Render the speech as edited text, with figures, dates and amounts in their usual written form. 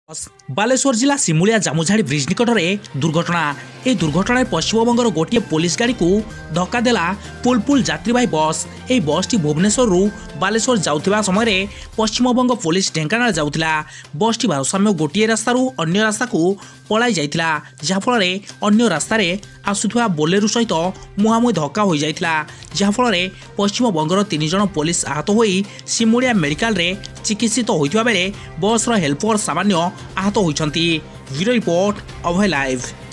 बालेश्वर जिला सिमुलिया जामुझाड़ी ब्रिज निकट में दुर्घटना। यह दुर्घटना पश्चिमबंगर गोटे पुलिस गाड़ी को धक्का देला पुलपुल यात्रीवाही बस। यह बस टी भुवनेश्वर बालेश्वर जाउथिबा समय पश्चिमबंग पुलिस ढेंकानाल जाउथिला। बस टी भारसाम्य गोटे रास्ता अन्य रास्ता को पलाई जाइथिला, जहाँफल अन्य रास्तार आसुवा बोलेरो सहित मुहांमुही धक्का हो जाइथिला, जहाँफल पश्चिमबंगर 3 जन पुलिस आहत होई सिमुलिया मेडिकल रे चिकित्सित होइथिबा बेले बस रो हेल्पर सामान्य आहत होइछंती। Bureau report Abhay live.